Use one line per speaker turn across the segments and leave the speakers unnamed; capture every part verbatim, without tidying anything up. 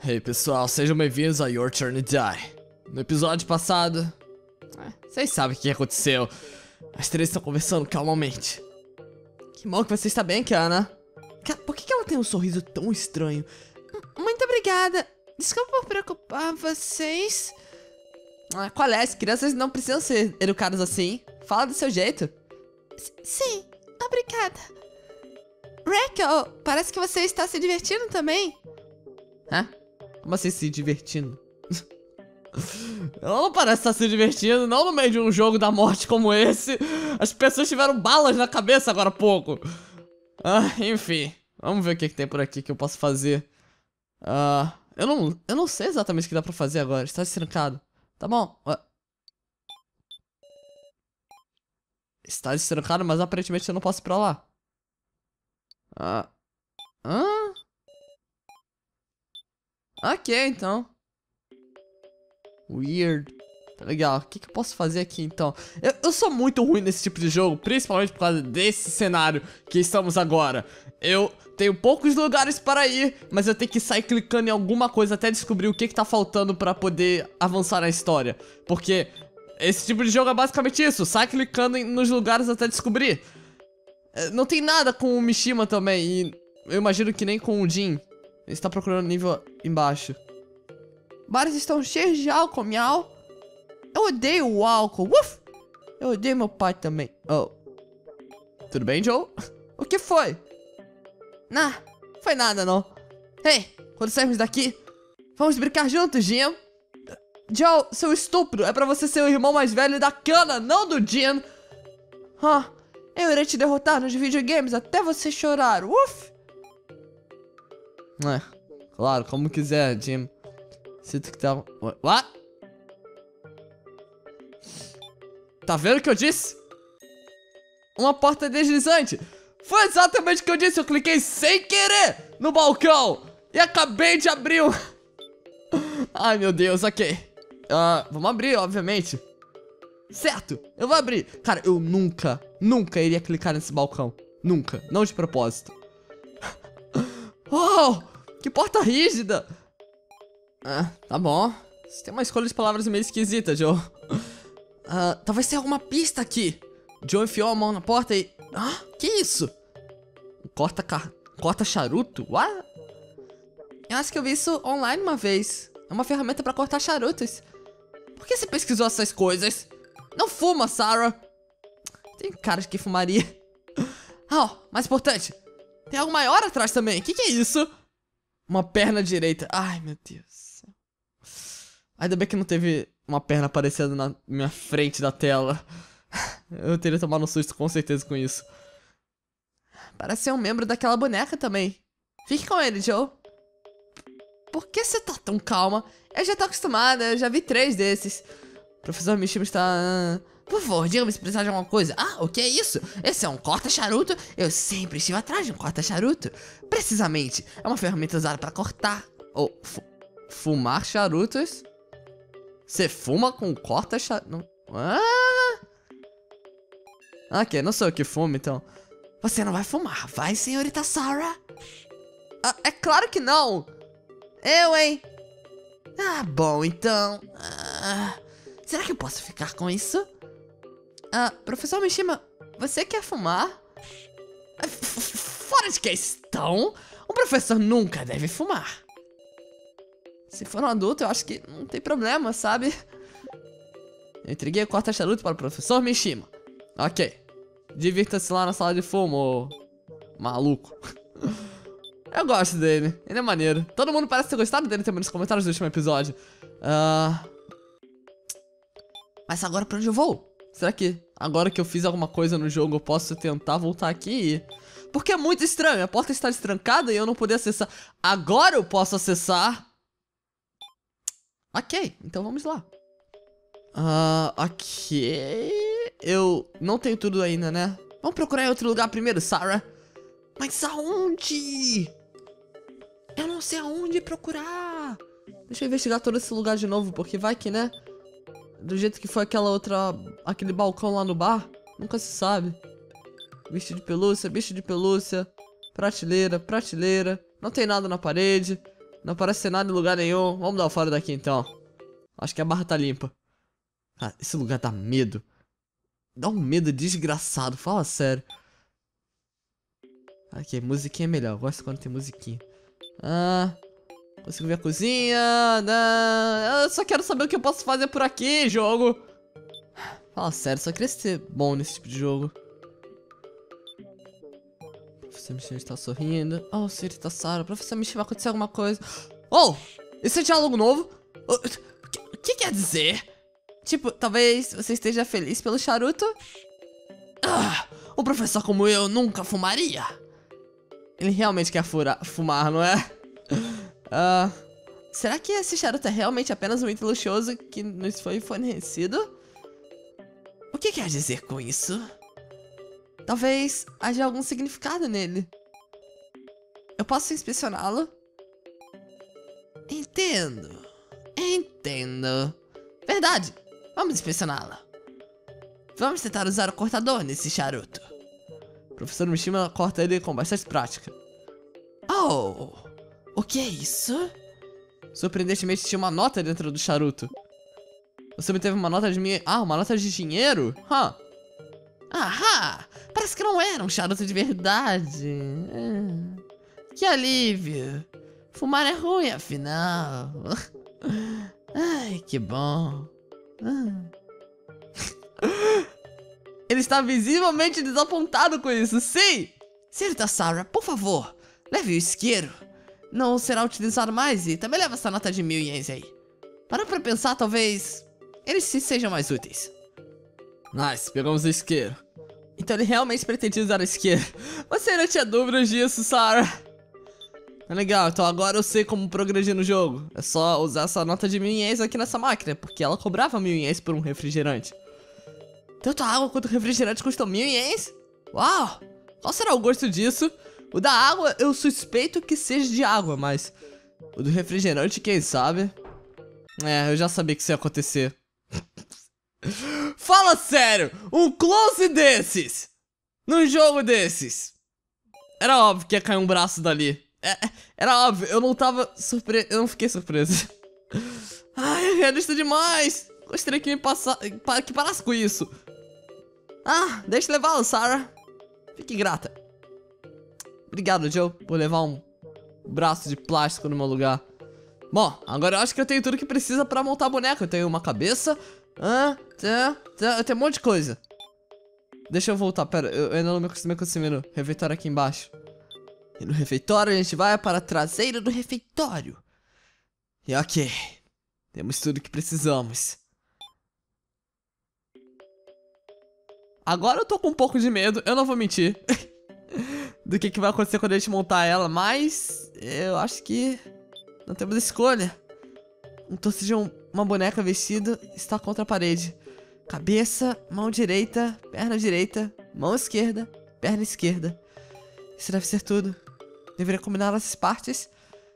Hey pessoal, sejam bem-vindos a Your Turn to Die. No episódio passado, vocês é, sabem o que aconteceu. As três estão conversando calmamente. Que bom que você está bem, Kiana. Por que ela tem um sorriso tão estranho?
Muito obrigada. Desculpa por preocupar vocês.
Ah, qual é? As crianças não precisam ser educadas assim. Fala do seu jeito.
S sim, obrigada. Rachel, parece que você está se divertindo também.
Hã? Como assim se divertindo? Ela não parece estar se divertindo, não no meio de um jogo da morte como esse. As pessoas tiveram balas na cabeça agora há pouco. Ah, enfim. Vamos ver o que, que tem por aqui que eu posso fazer. Ah, eu não, eu não sei exatamente o que dá pra fazer agora. Está destrancado. Tá bom. Está destrancado, mas aparentemente eu não posso ir pra lá. Ah. Hã? Ok, então. Weird. Tá legal. O que, que eu posso fazer aqui, então? Eu, eu sou muito ruim nesse tipo de jogo, principalmente por causa desse cenário que estamos agora. Eu tenho poucos lugares para ir, mas eu tenho que sair clicando em alguma coisa até descobrir o que, que tá faltando pra poder avançar na história. Porque esse tipo de jogo é basicamente isso. Sai clicando em, nos lugares até descobrir. Não tem nada com o Mishima também, e eu imagino que nem com o Jin. Ele está procurando nível embaixo. Bares estão cheios de álcool, miau. Eu odeio o álcool. Uf! Eu odeio meu pai também. Oh. Tudo bem, Joe? O que foi? Nah, foi nada não. Ei, quando sairmos daqui, vamos brincar juntos, Jim. Joe, seu estúpido, é pra você ser o irmão mais velho da Kana, não do Jin. Ah, eu irei te derrotar nos videogames até você chorar. Uf! É, claro, como quiser, Jim. Sinto que tá... What? Tá vendo o que eu disse? Uma porta deslizante. Foi exatamente o que eu disse. Eu cliquei sem querer no balcão e acabei de abrir um... Ai, meu Deus, ok. Uh, vamos abrir, obviamente. Certo, eu vou abrir. Cara, eu nunca, nunca iria clicar nesse balcão. Nunca, não de propósito. Oh, que porta rígida. Ah, tá bom. Você tem uma escolha de palavras meio esquisita, Joe. Ah, talvez tenha alguma pista aqui. Joe enfiou a mão na porta e... Ah, que isso? Corta car... Corta charuto? What? Eu acho que eu vi isso online uma vez. É uma ferramenta pra cortar charutos. Por que você pesquisou essas coisas? Não fuma, Sarah. Tem cara de que fumaria. Oh, mais importante. Tem algo maior atrás também. O que, que é isso? Uma perna direita. Ai, meu Deus. Ainda bem que não teve uma perna aparecendo na minha frente da tela. Eu teria tomado um susto com certeza com isso. Parece ser um membro daquela boneca também. Fique com ele, Joe. Por que você tá tão calma? Eu já tô acostumada, eu já vi três desses. O professor Mishima está... Por favor, diga-me se precisar de alguma coisa. Ah, o que é isso? Esse é um corta-charuto? Eu sempre estive atrás de um corta-charuto. Precisamente, é uma ferramenta usada para cortar ou fu fumar charutos. Você fuma com corta-charuto? Ah! Ok, não sou eu que fumo, então. Você não vai fumar, vai, senhorita Sarah? Ah, é claro que não. Eu, hein? Ah, bom, então. Ah, será que eu posso ficar com isso? Ah, professor Mishima, você quer fumar? Fora de questão! Um professor nunca deve fumar. Se for um adulto, eu acho que não tem problema, sabe? Eu entreguei o corta-charuto para o professor Mishima. Ok. Divirta-se lá na sala de fumo, ô maluco. Eu gosto dele, ele é maneiro. Todo mundo parece ter gostado dele também nos comentários do último episódio. Ah... Mas agora pra onde eu vou? Será que agora que eu fiz alguma coisa no jogo eu posso tentar voltar aqui e ir? Porque é muito estranho, a porta está destrancada e eu não poder acessar. Agora eu posso acessar. Ok, então vamos lá. Ah, uh, ok. Eu não tenho tudo ainda, né? Vamos procurar em outro lugar primeiro, Sarah. Mas aonde? Eu não sei aonde procurar. Deixa eu investigar todo esse lugar de novo, porque vai que, né? Do jeito que foi aquela outra... Aquele balcão lá no bar, nunca se sabe. Bicho de pelúcia, bicho de pelúcia. Prateleira, prateleira. Não tem nada na parede. Não parece ser nada em lugar nenhum. Vamos dar fora daqui então. Acho que a barra tá limpa. Cara, esse lugar dá medo. Dá um medo desgraçado, fala sério. Aqui, musiquinha é melhor. Eu gosto quando tem musiquinha. Ah, consigo ver a cozinha. Ah, eu só quero saber o que eu posso fazer por aqui, jogo. Fala sério, só queria ser bom nesse tipo de jogo. Professor Michel está sorrindo. Oh, senhorita Sarah, professor Michel, vai acontecer alguma coisa. Oh, esse é diálogo novo? O que, que quer dizer? Tipo, talvez você esteja feliz pelo charuto? Ah, um professor como eu nunca fumaria. Ele realmente quer fura, fumar, não é? Ah, será que esse charuto é realmente apenas um item luxuoso que nos foi fornecido? O que quer dizer com isso? Talvez haja algum significado nele. Eu posso inspecioná-lo? Entendo. Entendo. Verdade. Vamos inspecioná-la. Vamos tentar usar o cortador nesse charuto. O professor Mishima corta ele com bastante prática. Oh, o que é isso? Surpreendentemente tinha uma nota dentro do charuto. Você obteve uma nota de minha... Ah, uma nota de dinheiro? Huh. Ahá! Parece que não era um charuto de verdade. É. Que alívio. Fumar é ruim, afinal. Ai, que bom. Ele está visivelmente desapontado com isso, sim! Senhorita Sarah, por favor, leve o isqueiro. Não será utilizado mais e também leva essa nota de mil ienes aí. Para pra pensar, talvez eles se sejam mais úteis. Nice, pegamos o isqueiro. Então ele realmente pretendia usar o isqueiro. Você não tinha dúvidas disso, Sarah. É legal, então agora eu sei como progredir no jogo. É só usar essa nota de mil ienes aqui nessa máquina, porque ela cobrava mil ienes por um refrigerante. Tanto a água quanto o refrigerante custam mil ienes? Uau! Qual será o gosto disso? O da água eu suspeito que seja de água, mas o do refrigerante, quem sabe? É, eu já sabia que isso ia acontecer. Fala sério! Um close desses! Num jogo desses! Era óbvio que ia cair um braço dali. É, era óbvio, eu não tava surpreso. Eu não fiquei surpreso. Ai, é realista demais! Gostaria que me passasse. Que parasse com isso. Ah, deixa eu levá-lo, Sarah. Fique grata. Obrigado, Joe, por levar um braço de plástico no meu lugar. Bom, agora eu acho que eu tenho tudo que precisa pra montar a boneca. Eu tenho uma cabeça. Ah, tá, tá, eu tenho um monte de coisa. Deixa eu voltar, pera, eu ainda não me acostumei com esse menu. Refeitório aqui embaixo. E no refeitório a gente vai para a traseira do refeitório. E ok, temos tudo que precisamos. Agora eu tô com um pouco de medo, eu não vou mentir. Do que, que vai acontecer quando a gente montar ela, mas eu acho que não temos escolha. Um torso de um, uma boneca vestida está contra a parede. Cabeça, mão direita, perna direita, mão esquerda, perna esquerda. Isso deve ser tudo. Deveria combinar essas partes.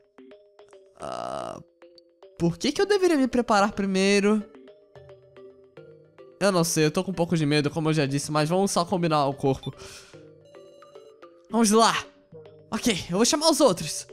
Uh, por que que eu deveria me preparar primeiro? Eu não sei, eu tô com um pouco de medo, como eu já disse, mas vamos só combinar o corpo. Vamos lá. Ok, eu vou chamar os outros.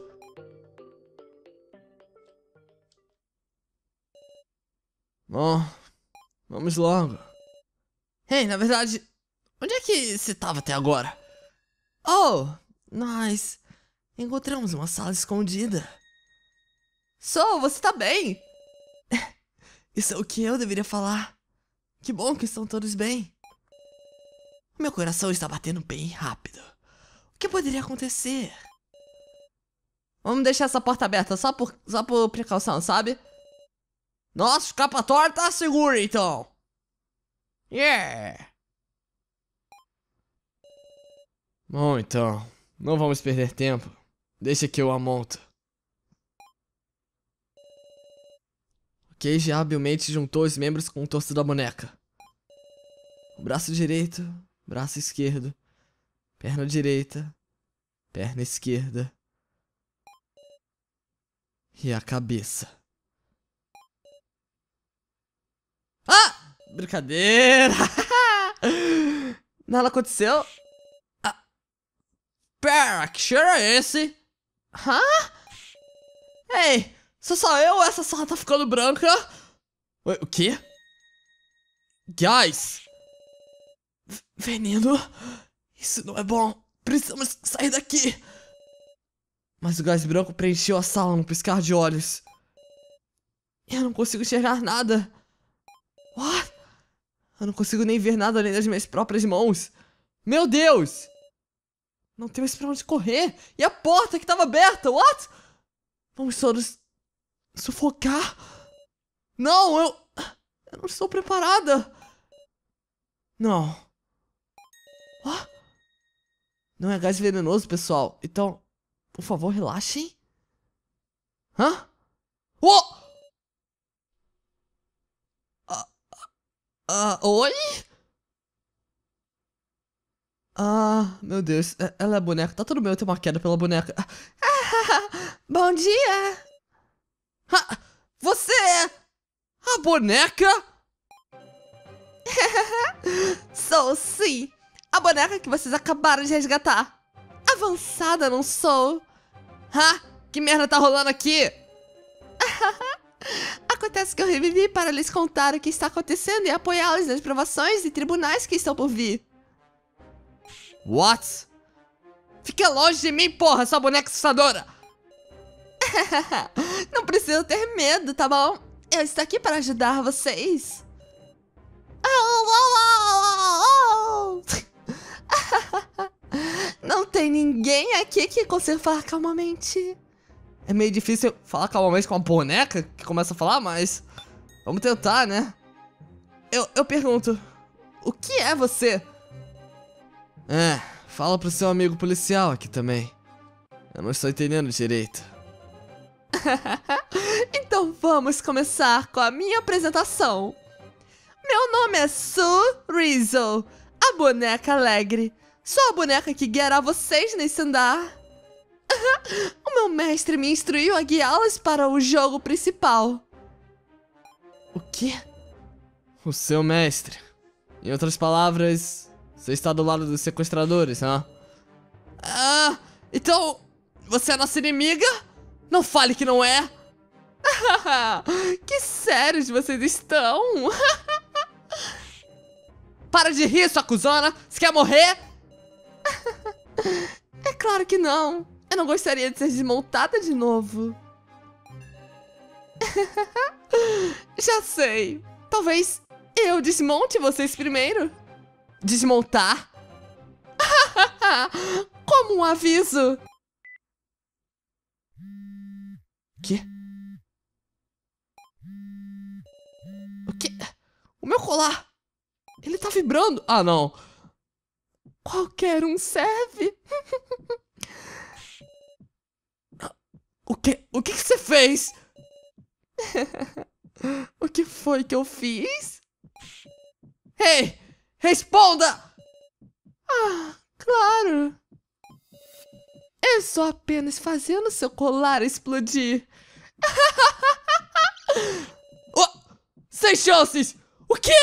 Bom, vamos logo. Hey, na verdade, onde é que você tava até agora? Oh, nós encontramos uma sala escondida. So, você tá bem? Isso é o que eu deveria falar. Que bom que estão todos bem. Meu coração está batendo bem rápido. O que poderia acontecer? Vamos deixar essa porta aberta só por, só por precaução, sabe? Nossa, o escapatório tá seguro, então. Yeah. Bom, então, não vamos perder tempo. Deixa que eu a monto. O Keiji habilmente juntou os membros com o torso da boneca. O braço direito, braço esquerdo, perna direita, perna esquerda e a cabeça. Ah! Brincadeira! Nada aconteceu? Ah. Pera, que cheiro é esse? Hã? Ei, sou só eu ou essa sala tá ficando branca? Ué, o quê? Gás! V- veneno? Isso não é bom. Precisamos sair daqui. Mas o gás branco preencheu a sala num piscar de olhos. Eu não consigo enxergar nada. What? Eu não consigo nem ver nada além das minhas próprias mãos. Meu Deus! Não temos pra onde correr. E a porta que tava aberta, what? Vamos todos sufocar? Não, eu... Eu não estou preparada. Não. What? Não é gás venenoso, pessoal. Então, por favor, relaxem. Hã? Oh! Ah, ah, oi? Ah, meu Deus. É- Ela é a boneca. Tá tudo bem, eu tenho uma queda pela boneca.
Bom dia!
Ah, você é a boneca?
Sou sim! A boneca que vocês acabaram de resgatar. Avançada, não sou?
Ah, que merda tá rolando aqui?
Acontece que eu revivi para lhes contar o que está acontecendo e apoiá-los nas provações e tribunais que estão por vir.
What? Fica longe de mim, porra, sua boneca assustadora!
Não precisa ter medo, tá bom? Eu estou aqui para ajudar vocês. Não tem ninguém aqui que consiga falar calmamente.
É meio difícil falar calmamente com uma boneca que começa a falar, mas... Vamos tentar, né? Eu, eu pergunto... O que é você? É, fala pro seu amigo policial aqui também. Eu não estou entendendo direito.
Então vamos começar com a minha apresentação. Meu nome é Sue Rizzo, a boneca alegre. Sou a boneca que guiará vocês nesse andar. O meu mestre me instruiu a guiá-los para o jogo principal.
O quê? O seu mestre. Em outras palavras, você está do lado dos sequestradores, hã? Ah, então você é nossa inimiga? Não fale que não é.
Que sérios vocês estão?
Para de rir, sua cuzona. Você quer morrer?
É claro que não. Eu não gostaria de ser desmontada de novo. Já sei. Talvez eu desmonte vocês primeiro.
Desmontar?
Como um aviso.
Quê? O quê? O meu colar! Ele tá vibrando! Ah, não!
Qualquer um serve.
O quê? O que que você fez?
O que foi que eu fiz?
Ei! Responda!
Ah, claro. Eu estou apenas fazendo seu colar explodir.
Oh, sem chances! O quê?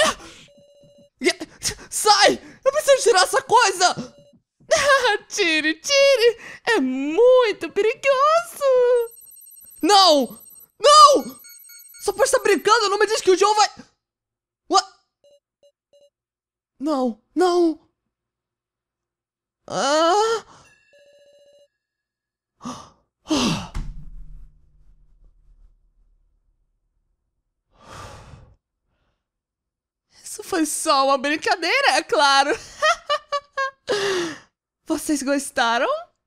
Sai! Eu preciso tirar essa coisa!
Tire, tire! É muito perigoso!
Não! Não! Só pode estar brincando, não me diz que o Joe vai... What? Não, não! Ah!
Isso foi só uma brincadeira, é claro! Vocês gostaram?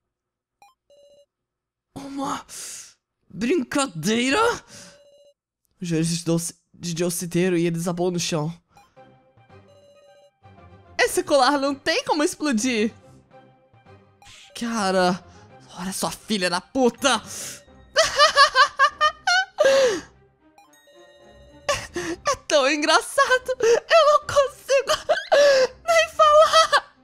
Uma brincadeira? Os joelhos de Joe Citeiro e ele desabou no chão.
Esse colar não tem como explodir.
Cara, olha sua filha da puta!
É tão engraçado! Eu não consigo nem falar!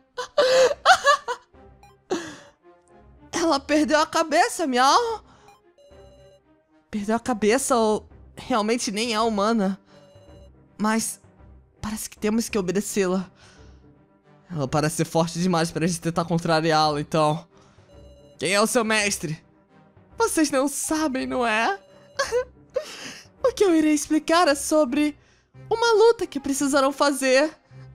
Ela perdeu a cabeça, miau!
Perdeu a cabeça ou realmente nem é humana. Mas parece que temos que obedecê-la. Ela parece ser forte demais pra gente tentar contrariá-la, então... Quem é o seu mestre?
Vocês não sabem, não é? O que eu irei explicar é sobre uma luta que precisarão fazer.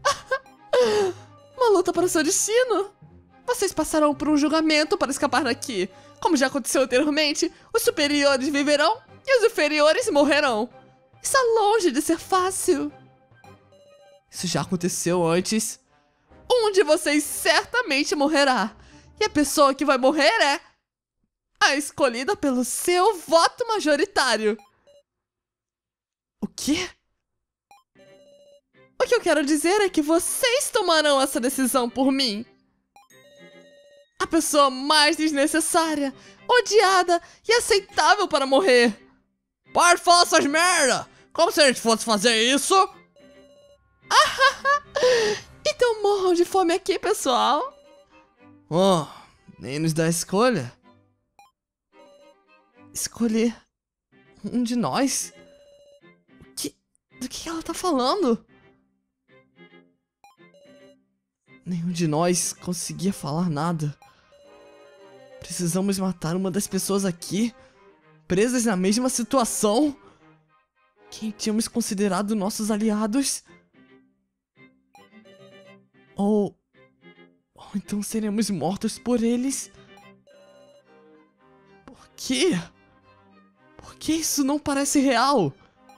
Uma luta para o seu destino. Vocês passarão por um julgamento para escapar daqui. Como já aconteceu anteriormente, os superiores viverão e os inferiores morrerão. Está longe de ser fácil.
Isso já aconteceu antes.
Um de vocês certamente morrerá. E a pessoa que vai morrer é a escolhida pelo seu voto majoritário.
O quê?
O que eu quero dizer é que vocês tomarão essa decisão por mim. A pessoa mais desnecessária, odiada e aceitável para morrer.
Para de falar essas merda! Como se a gente fosse fazer isso?
Então morram de fome aqui, pessoal.
Oh, nem nos dá escolha.
Escolher um de nós? O que, do que ela tá falando?
Nenhum de nós conseguia falar nada. Precisamos matar uma das pessoas aqui, presas na mesma situação. Quem tínhamos considerado nossos aliados? Ou... Ou então seremos mortos por eles? Por quê? Por que isso não parece real?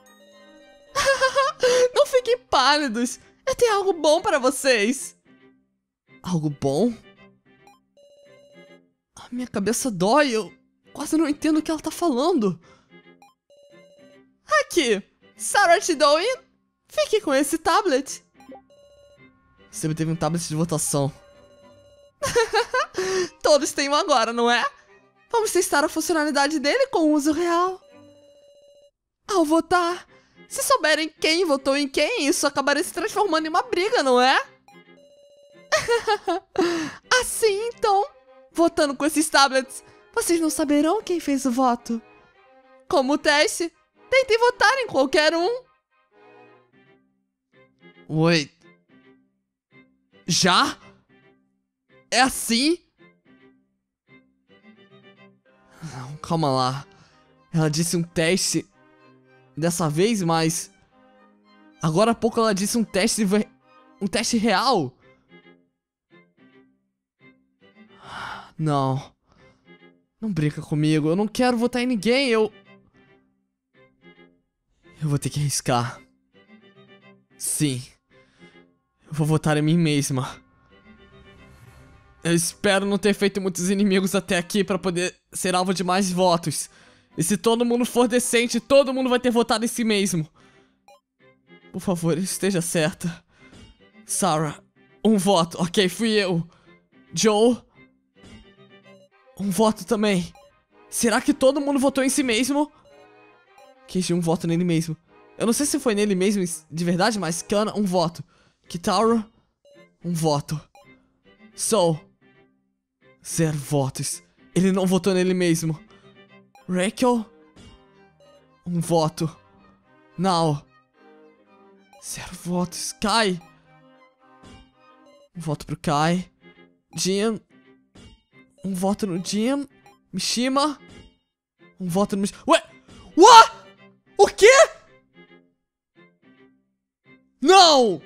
Não fiquem pálidos. Eu tenho algo bom para vocês.
Algo bom? A minha cabeça dói, eu quase não entendo o que ela tá falando.
Aqui, Sarah Tidowin, fique com esse tablet.
Você obteve um tablet de votação.
Todos têm um agora, não é? Vamos testar a funcionalidade dele com o uso real. Ao votar, se souberem quem votou em quem, isso acabaria se transformando em uma briga, não é? Assim, então, votando com esses tablets, vocês não saberão quem fez o voto. Como teste, tentem votar em qualquer um.
Oi. Já? É assim? Não, calma lá. Ela disse um teste dessa vez, mas... Agora há pouco ela disse um teste... Um teste real. Não. Não brinca comigo. Eu não quero votar em ninguém. Eu... Eu vou ter que arriscar. Sim. Eu vou votar em mim mesma. Eu espero não ter feito muitos inimigos até aqui pra poder ser alvo de mais votos. E se todo mundo for decente, todo mundo vai ter votado em si mesmo. Por favor, esteja certa. Sarah, um voto. Ok, fui eu. Joe, um voto também. Será que todo mundo votou em si mesmo? Keiji, um voto nele mesmo. Eu não sei se foi nele mesmo de verdade, mas Kana, um voto. Kitaro, um voto. Soul, zero votos. Ele não votou nele mesmo. Rachel, um voto. Now, zero votos. Kai, um voto pro Kai. Jin, um voto no Jin. Mishima, um voto no Mishima. Ué, what? O quê? Não!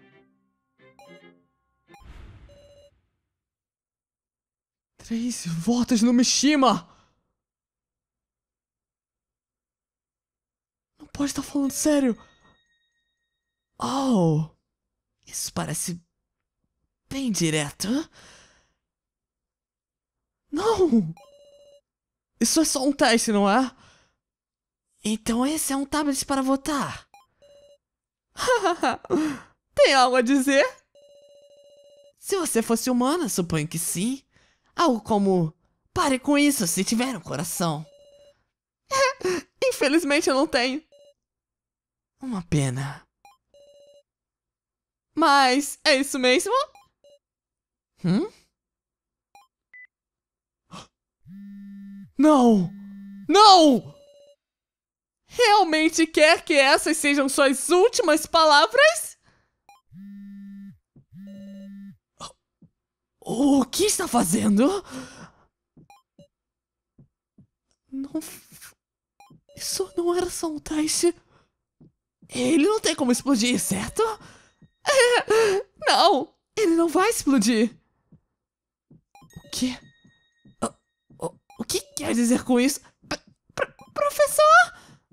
Três votos no Mishima! Não pode estar falando sério. Oh, isso parece bem direto. Não! Isso é só um teste, não é? Então esse é um tablet para votar.
Tem algo a dizer?
Se você fosse humana, suponho que sim. Algo como... Pare com isso se tiver um coração.
Infelizmente eu não tenho.
Uma pena.
Mas é isso mesmo?
Hum? Não! Não!
Realmente quer que essas sejam suas últimas palavras?
O que está fazendo? Não... Isso não era só um teste. Ele não tem como explodir, certo?
Não, ele não vai explodir.
O quê? O, o, o que quer dizer com isso?
P -p Professor!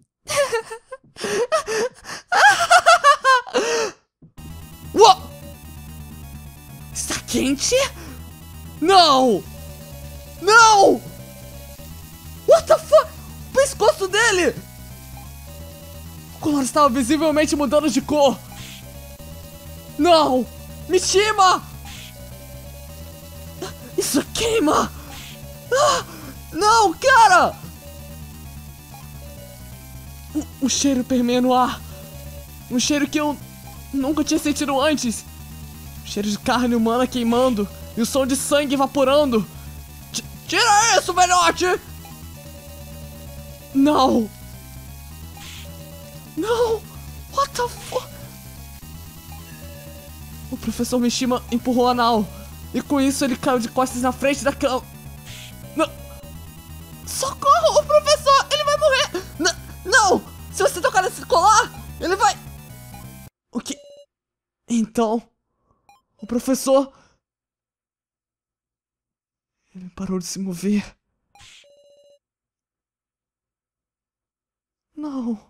Uou! Está quente? Não! Não! What the fuck? O pescoço dele! O colar estava visivelmente mudando de cor. Não! Mishima! Isso queima! Ah, não, cara! Um, um cheiro permeia no ar. Um cheiro que eu nunca tinha sentido antes. Um cheiro de carne humana queimando e o som de sangue evaporando. T Tira isso, velhote! Não! Não! What the fuck? O professor Mishima empurrou a Nao. E com isso ele caiu de costas na frente da cama. Não! Socorro! O professor! Ele vai morrer! N não! Se você tocar nesse colar, ele vai... O que? Então... O professor... Ele parou de se mover. Não...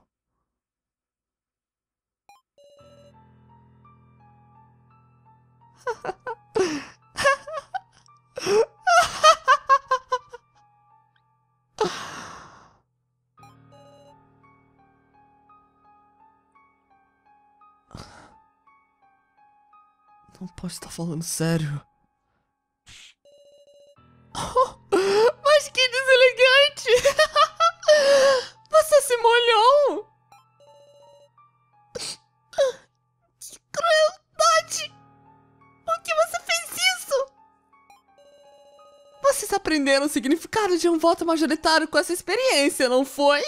Não posso estar falando sério.
Oh, mas que deselegante! Você se molhou! Que crueldade! Por que você fez isso? Vocês aprenderam o significado de um voto majoritário com essa experiência, não foi?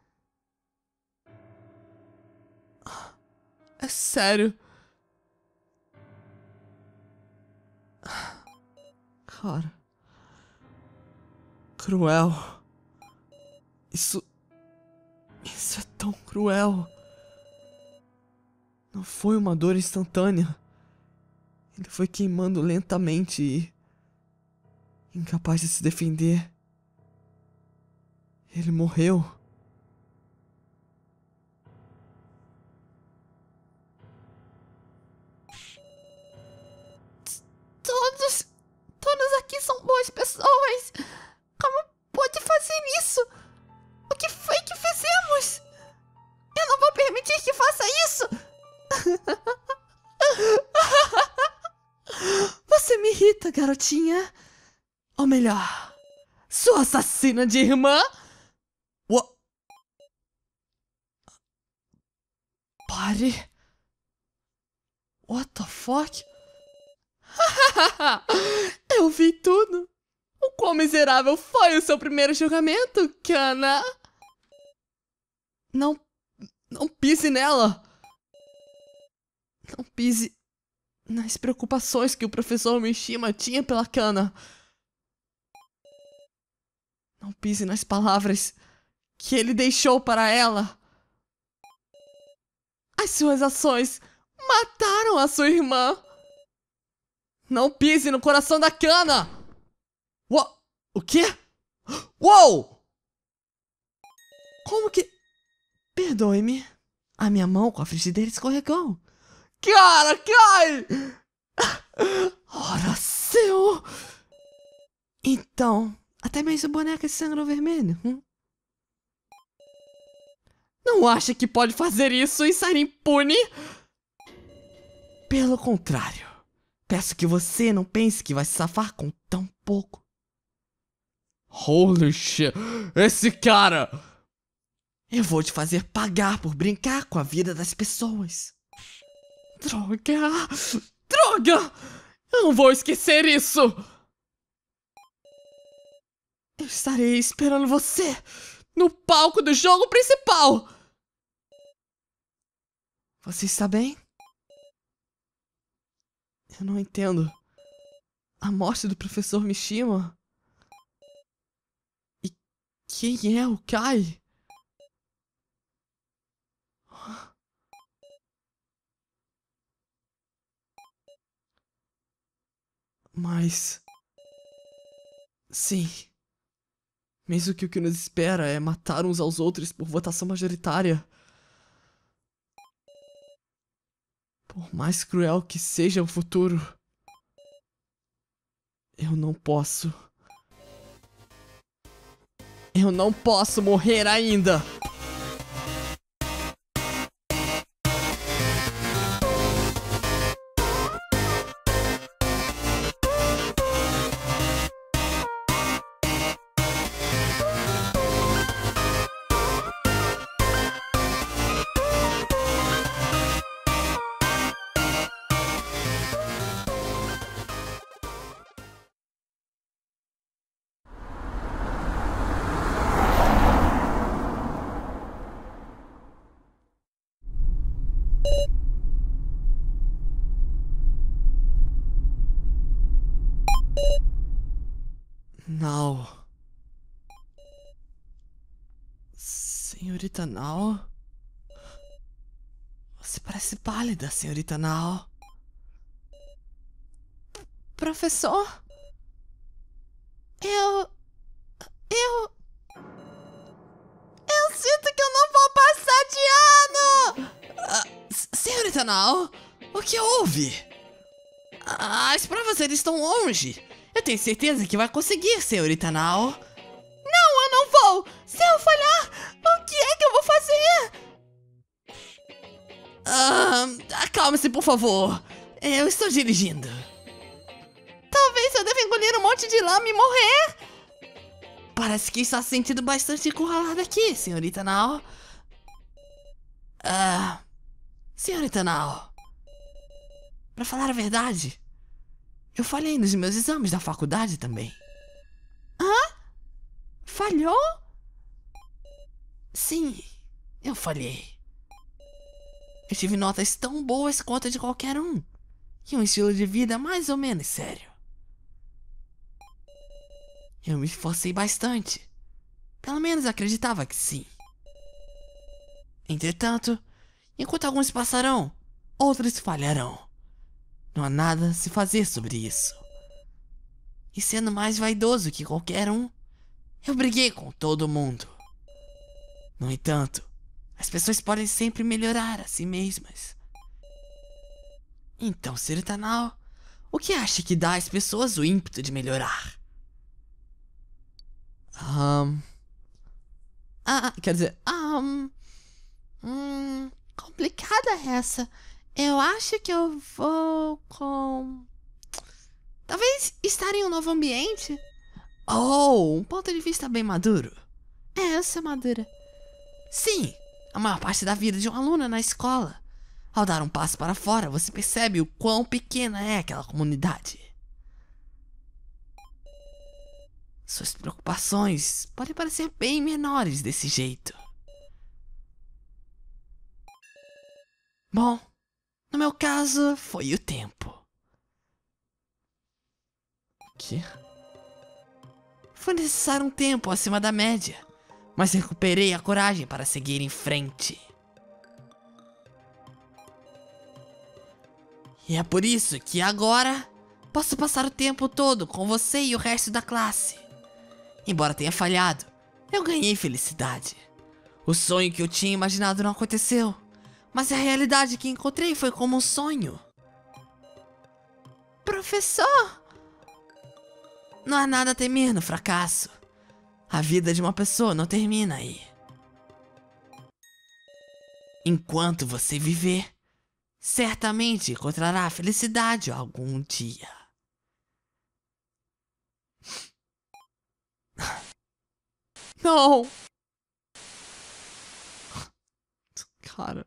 É sério. Cara... Cruel. Isso... Isso é tão cruel. Não foi uma dor instantânea. Ele foi queimando lentamente e... incapaz de se defender. Ele morreu.
Todos... Todos aqui são boas pessoas. Como pode fazer isso? O que foi que fizemos? Eu não vou permitir que faça isso!
Você me irrita, garotinha. Ou melhor, sua assassina de irmã. What? Pare. What the fuck?
Eu vi tudo. O quão miserável foi o seu primeiro julgamento, Kana?
Não... Não pise nela. Não pise nas preocupações que o professor Mishima tinha pela Kana. Não pise nas palavras que ele deixou para ela. As suas ações mataram a sua irmã. Não pise no coração da Kana. Uou! O quê? Uou! Como que... Perdoe-me. A minha mão com a frigideira escorregou. Cara, cai! Ora seu! Então, até mesmo boneca de sangue vermelho. Hum? Não acha que pode fazer isso e sair impune? Pelo contrário. Peço que você não pense que vai se safar com tão pouco. Holy shit! Esse cara! Eu vou te fazer pagar por brincar com a vida das pessoas. Droga! Droga! Eu não vou esquecer isso! Eu estarei esperando você no palco do jogo principal! Você está bem? Eu não entendo. A morte do professor Mishima? E Quem é o Kai? Mas... Sim. Mesmo que o que nos espera é matar uns aos outros por votação majoritária. Por mais cruel que seja o futuro, eu não posso. Eu não posso morrer ainda! Nao. Senhorita Nao? Você parece pálida, senhorita Nao.
Professor? Eu... Eu... Eu sinto que eu não vou passar de ano!
Ah, senhorita Nao? O que houve? Ah, as provas eles estão longe. Eu tenho certeza que vai conseguir, senhorita Nao.
Não, eu não vou! Se eu falhar, o que é que eu vou fazer?
Ah, acalme-se, por favor. Eu estou dirigindo.
Talvez eu deva engolir um monte de lama e morrer.
Parece que está se sentindo bastante encurralada aqui, senhorita Nao. Ah, senhorita Nao. Pra falar a verdade, eu falhei nos meus exames da faculdade também.
Hã? Falhou?
Sim, eu falhei. Eu tive notas tão boas quanto a de qualquer um. E um estilo de vida mais ou menos sério. Eu me esforcei bastante. Pelo menos acreditava que sim. Entretanto, enquanto alguns passarão, outros falharão. Não há nada a se fazer sobre isso. E sendo mais vaidoso que qualquer um, eu briguei com todo mundo. No entanto, as pessoas podem sempre melhorar a si mesmas. Então, senhorita Nao, o que acha que dá às pessoas o ímpeto de melhorar? Um... Ah, quer dizer... Um...
Hum... Complicada essa. Eu acho que eu vou com... Talvez estar em um novo ambiente.
Oh, um ponto de vista bem maduro.
É, eu sou madura.
Sim, a maior parte da vida de um aluno é na escola. Ao dar um passo para fora, você percebe o quão pequena é aquela comunidade. Suas preocupações podem parecer bem menores desse jeito. Bom, no meu caso, foi o tempo. O quê? Foi necessário um tempo acima da média, mas recuperei a coragem para seguir em frente. E é por isso que agora posso passar o tempo todo com você e o resto da classe. Embora tenha falhado, eu ganhei felicidade. O sonho que eu tinha imaginado não aconteceu, mas a realidade que encontrei foi como um sonho.
Professor!
Não há nada a temer no fracasso. A vida de uma pessoa não termina aí. Enquanto você viver, certamente encontrará felicidade algum dia. Não! Cara.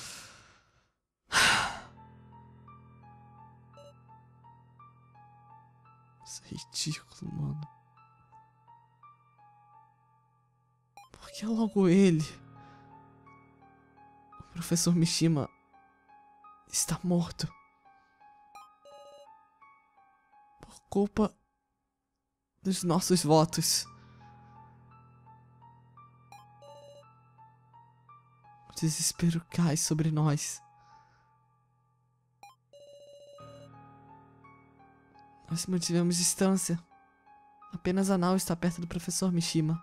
Isso é ridículo, mano. Por que logo ele? O professor Mishima está morto. Por culpa dos nossos votos. desespero cai sobre nós. Nós mantivemos distância. Apenas a Nao está perto do professor Mishima.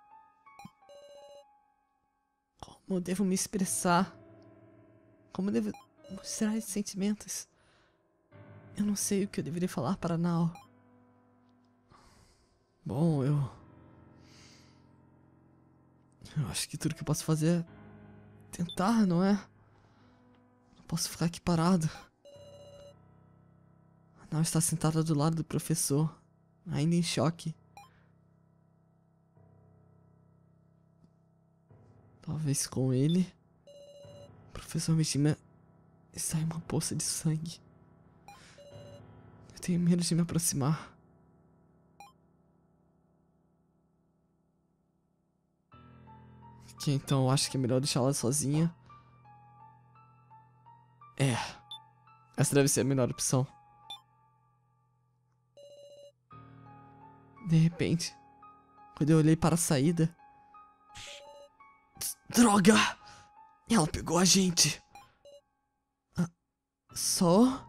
Como eu devo me expressar? Como eu devo mostrar esses sentimentos? Eu não sei o que eu deveria falar para a Nao. Bom, eu... Eu acho que tudo que eu posso fazer é tentar, não é? Não posso ficar aqui parado. A Nao está sentada do lado do professor, ainda em choque. Talvez com ele, o professor Mishima está em uma poça de sangue. Eu tenho medo de me aproximar. Ok, então eu acho que é melhor deixá-la sozinha. É, essa deve ser a melhor opção. De repente, quando eu olhei para a saída... Droga! Ela pegou a gente. Ah, só...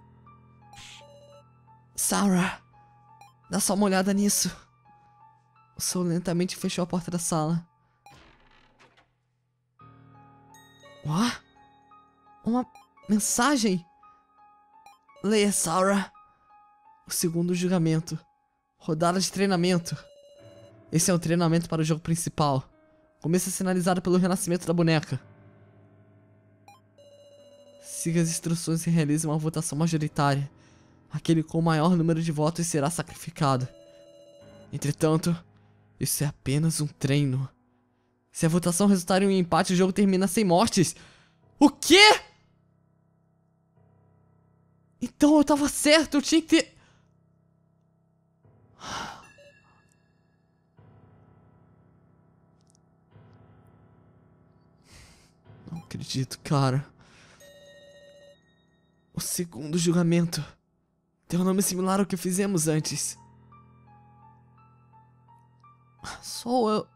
Sarah, dá só uma olhada nisso. O Sol lentamente fechou a porta da sala. Uá? Uma mensagem? Leia, Sarah. O segundo julgamento. Rodada de treinamento. Esse é o treinamento para o jogo principal. Começa sinalizado pelo renascimento da boneca. Siga as instruções e realize uma votação majoritária. Aquele com o maior número de votos será sacrificado. Entretanto, isso é apenas um treino. Se a votação resultar em um empate, o jogo termina sem mortes. O quê? Então eu tava certo, eu tinha que ter... Não acredito, cara. O segundo julgamento tem um nome similar ao que fizemos antes. Sou eu...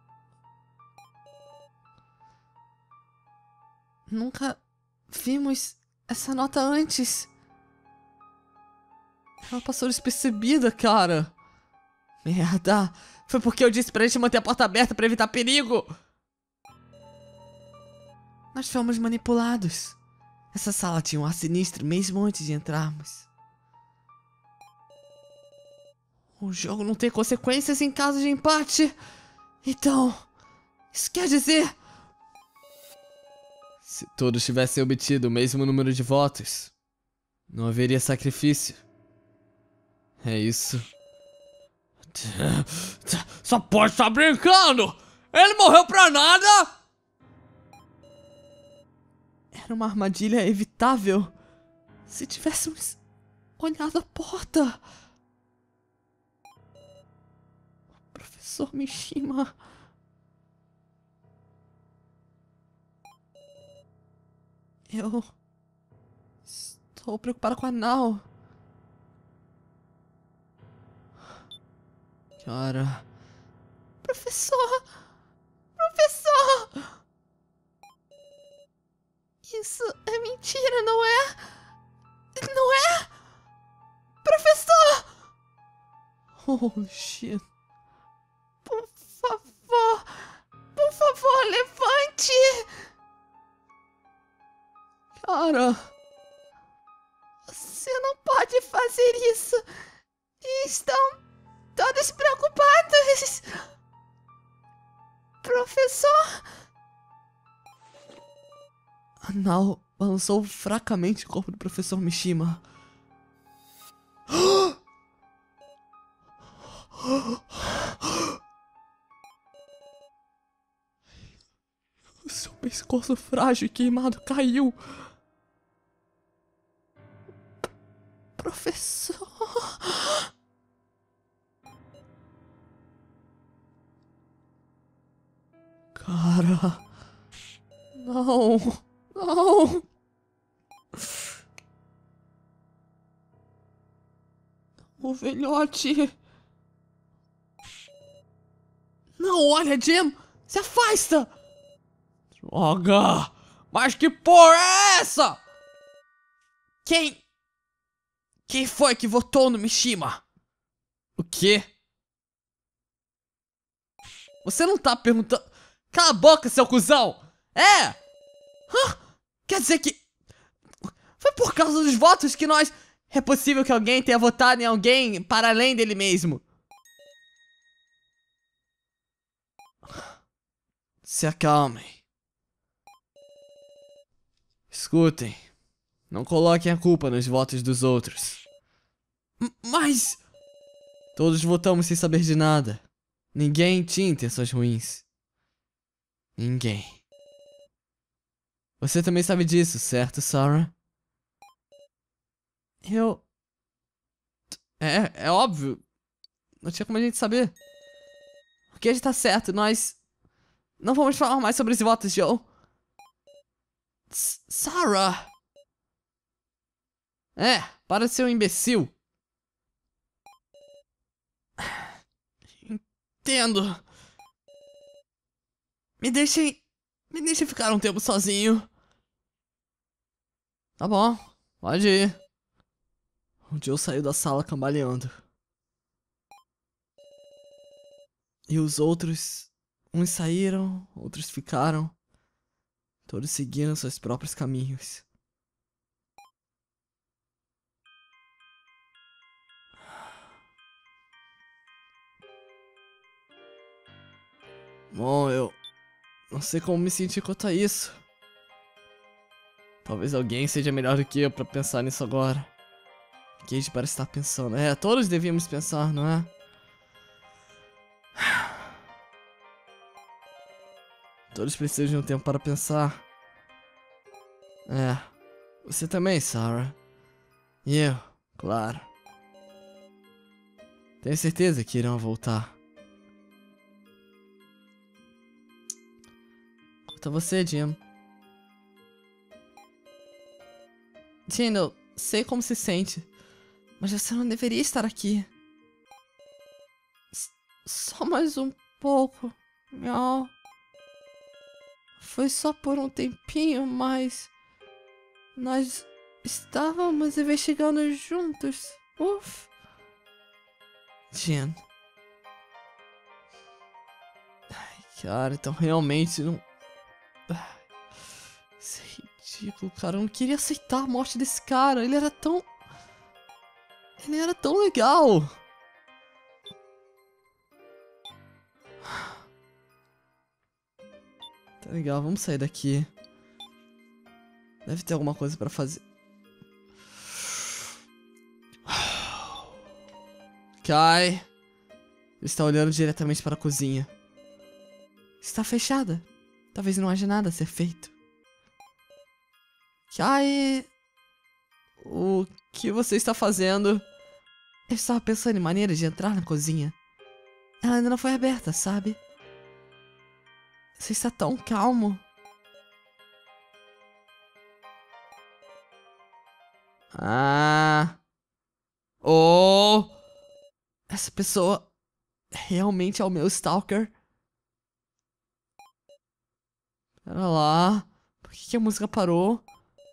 Nunca vimos essa nota antes. Ela passou despercebida, cara. Merda. Foi porque eu disse pra gente manter a porta aberta pra evitar perigo. Nós fomos manipulados. Essa sala tinha um ar sinistro mesmo antes de entrarmos. O jogo não tem consequências em caso de empate. Então, isso quer dizer... Se todos tivessem obtido o mesmo número de votos, não haveria sacrifício. É isso. Só pode estar brincando! Ele morreu pra nada! Era uma armadilha evitável. Se tivéssemos olhado a porta. O professor Mishima... Eu... Estou preocupada com a Nao. Cara... Professor! Professor! Isso é mentira, não é? Não é? Professor! Holy shit. Por favor. Por favor, levante! Cara... Você não pode fazer isso. Estão todos preocupados. Professor... A Nao balançou fracamente o corpo do professor Mishima. O seu pescoço frágil e queimado caiu. Professor... Cara... Não... Não... O velhote... Não, olha, Jim! Se afasta! Droga! Mas que porra é essa? Quem... Quem foi que votou no Mishima? O quê? Você não tá perguntando... Cala a boca, seu cuzão! É! Hã? Quer dizer que... Foi por causa dos votos que nós... É possível que alguém tenha votado em alguém para além dele mesmo. Se acalmem. Escutem. Não coloquem a culpa nos votos dos outros. M- Mas... Todos votamos sem saber de nada. Ninguém tinha intenções ruins. Ninguém. Você também sabe disso, certo, Sarah? Eu... É, é óbvio. Não tinha como a gente saber. O que está certo, nós... Não vamos falar mais sobre os votos, Joe. S Sarah! É, para de ser um imbecil. Entendo. Me deixem... Me deixem ficar um tempo sozinho. Tá bom, pode ir. O Joe saiu da sala cambaleando. E os outros... Uns saíram, outros ficaram. Todos seguiram seus próprios caminhos. Bom, eu... Não sei como me sentir quanto a isso. Talvez alguém seja melhor do que eu pra pensar nisso agora. Gage parece estar pensando. É, todos devíamos pensar, não é? Todos precisam de um tempo para pensar. É. Você também, Sarah. E eu, claro. Tenho certeza que irão voltar. Quanto a você, Jim. Jim, eu sei como se sente. Mas você não deveria estar aqui. S só mais um pouco. Miau. Foi só por um tempinho, mas... Nós estávamos investigando juntos. Uf. Jen. Ai, cara, então realmente não... Ai, isso é ridículo, cara. Eu não queria aceitar a morte desse cara. Ele era tão... Ele era tão legal. Tá legal, vamos sair daqui. Deve ter alguma coisa pra fazer. Kai. Ele está olhando diretamente para a cozinha. Está fechada. Talvez não haja nada a ser feito. Kai. O que você está fazendo? Eu estava pensando em maneiras de entrar na cozinha. Ela ainda não foi aberta, sabe? Você está tão calmo. Ah. Oh. Essa pessoa realmente é o meu stalker? Pera lá. Por que, que a música parou?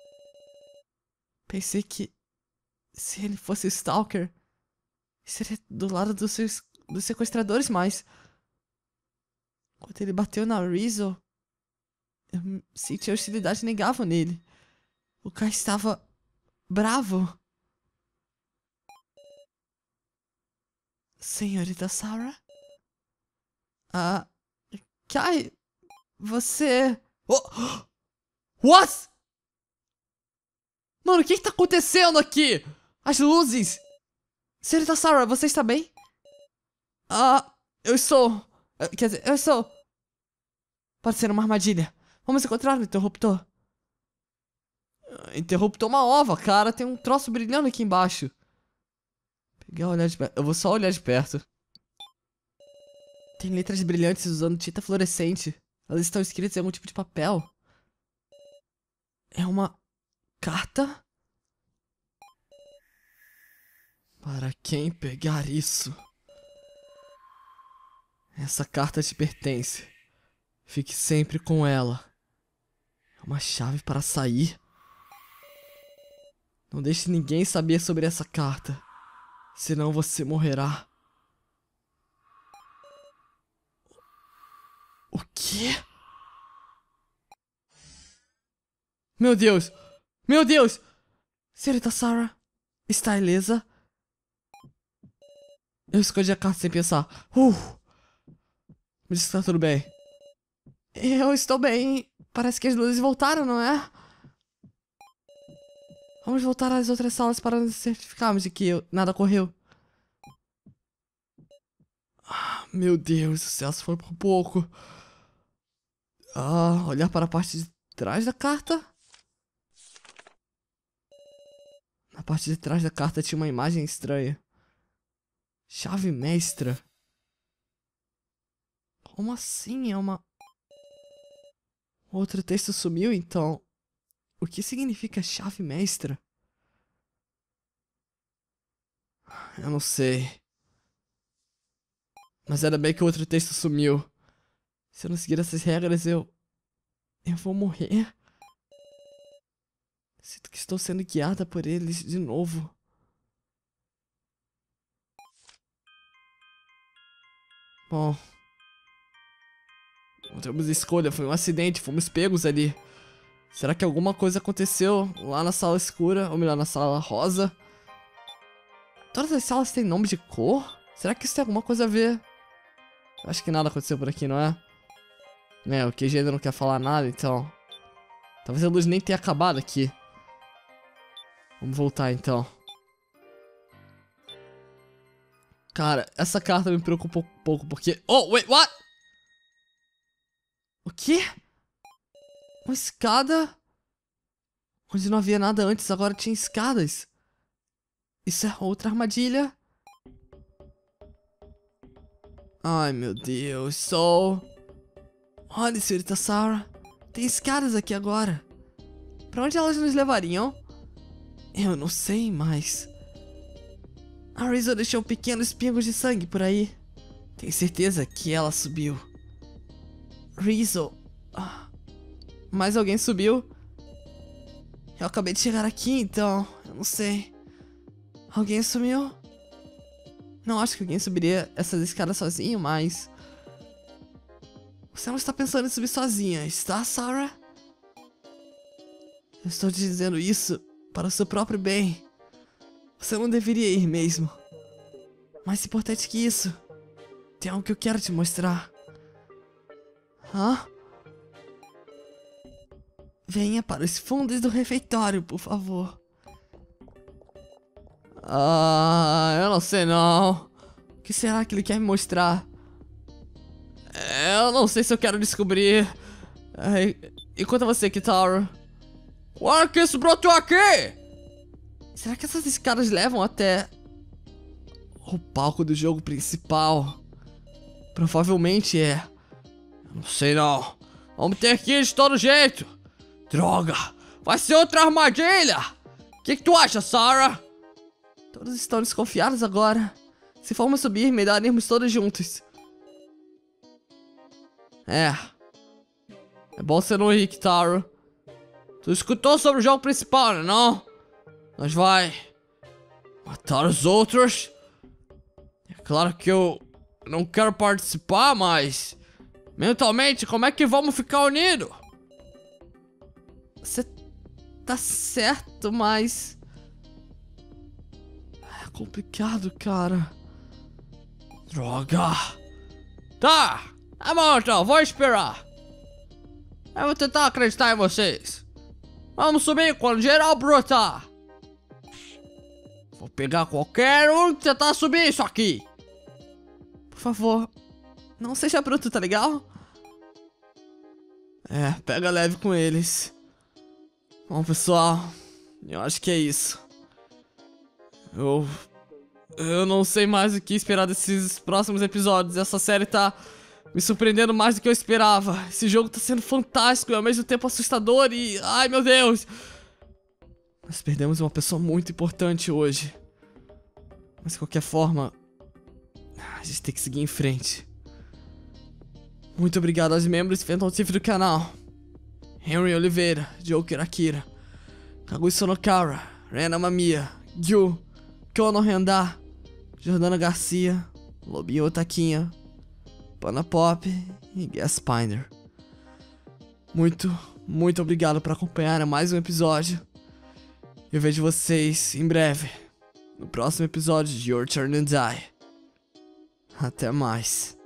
Pensei que se ele fosse o stalker, seria do lado dos, seus, dos sequestradores, mas... Quando ele bateu na Rizzo, eu senti a hostilidade negativa nele. O cara estava bravo. Senhorita Sarah? Ah... Kai... Você... Oh! What? Mano, o que que tá acontecendo aqui? As luzes... Senhorita Sarah, você está bem? Ah... Eu estou... Quer dizer, eu estou... Pode ser uma armadilha. Vamos encontrar o interruptor. Interruptor uma ova, cara. Tem um troço brilhando aqui embaixo. Pegar olhar de perto. Eu vou só olhar de perto. Tem letras brilhantes usando tinta fluorescente. Elas estão escritas em algum tipo de papel. É uma carta? Para quem pegar isso? Essa carta te pertence. Fique sempre com ela. É Uma chave para sair. Não deixe ninguém saber sobre essa carta. Senão você morrerá. O quê? Meu Deus! Meu Deus! Senhorita Sarah, está ilesa? Eu escondi a carta sem pensar. Uh! Me diz que tá tudo bem. Eu estou bem. Parece que as luzes voltaram, não é? Vamos voltar às outras salas para nos certificarmos de que eu, nada ocorreu. Ah, meu Deus, o céu foi por pouco. Ah, olhar para a parte de trás da carta. Na parte de trás da carta tinha uma imagem estranha. Chave mestra. Como assim? É uma... Outro texto sumiu, então. O que significa chave mestra? Eu não sei. Mas ainda bem que o outro texto sumiu. Se eu não seguir essas regras, eu... Eu vou morrer. Sinto que estou sendo guiada por eles de novo. Bom... Não temos escolha, foi um acidente, fomos pegos ali. Será que alguma coisa aconteceu lá na sala escura, ou melhor, na sala rosa? Todas as salas têm nome de cor? Será que isso tem alguma coisa a ver? Acho que nada aconteceu por aqui, não é? É, o Q G ainda não quer falar nada, então... Talvez a luz nem tenha acabado aqui. Vamos voltar, então. Cara, essa carta me preocupa um pouco, porque... Oh, wait, what? O quê? Uma escada? Onde não havia nada antes, agora tinha escadas. Isso é outra armadilha? Ai, meu Deus, Sol. Olha, senhorita Sarah. Tem escadas aqui agora. Pra onde elas nos levariam? Eu não sei mais. A Rizzo deixou pequenos pingos de sangue por aí. Tenho certeza que ela subiu. Rizzo. Ah, mais alguém subiu? Eu acabei de chegar aqui, então... Eu não sei. Alguém sumiu? Não acho que alguém subiria essas escadas sozinho, mas... Você não está pensando em subir sozinha, está, Sarah? Eu estou te dizendo isso para o seu próprio bem. Você não deveria ir mesmo. Mais importante que isso, tem algo que eu quero te mostrar. Hã? Venha para os fundos do refeitório, por favor. Ah, eu não sei não. O que será que ele quer me mostrar? Eu não sei se eu quero descobrir. Ai, e quanto a você, Kitaro? Olha que isso brotou aqui! Será que essas escadas levam até o palco do jogo principal? Provavelmente é. Não sei não. Vamos ter que ir de todo jeito. Droga. Vai ser outra armadilha. O que, que tu acha, Sarah? Todos estão desconfiados agora. Se formos subir, melhor irmos todos juntos. É. É bom você não ir, Kitaro. Tu escutou sobre o jogo principal, né, não? Nós vai matar os outros. É claro que eu não quero participar, mas... mentalmente, como é que vamos ficar unidos? Você tá certo, mas... é complicado, cara. Droga. Tá. Tá bom, então. Vou esperar. Eu vou tentar acreditar em vocês. Vamos subir quando geral brotar. Vou pegar qualquer um que tentar subir isso aqui. Por favor, não seja bruto, tá legal? É, pega leve com eles. Bom, pessoal, eu acho que é isso. Eu... Eu não sei mais o que esperar desses próximos episódios. Essa série tá me surpreendendo mais do que eu esperava. Esse jogo tá sendo fantástico e ao mesmo tempo assustador e... ai, meu Deus! Nós perdemos uma pessoa muito importante hoje. Mas de qualquer forma... a gente tem que seguir em frente. Muito obrigado aos membros e Phantom Thief do canal. Henry Oliveira, Joe Kirakira, Kagui Sonokara, Rena Mamiya, Gyu, Kono Renda, Jordana Garcia, Lobinho Otaquinha, Pana Pop e Gaspiner. Muito, muito obrigado por acompanhar mais um episódio. Eu vejo vocês em breve, no próximo episódio de Your Turn to Die. Até mais.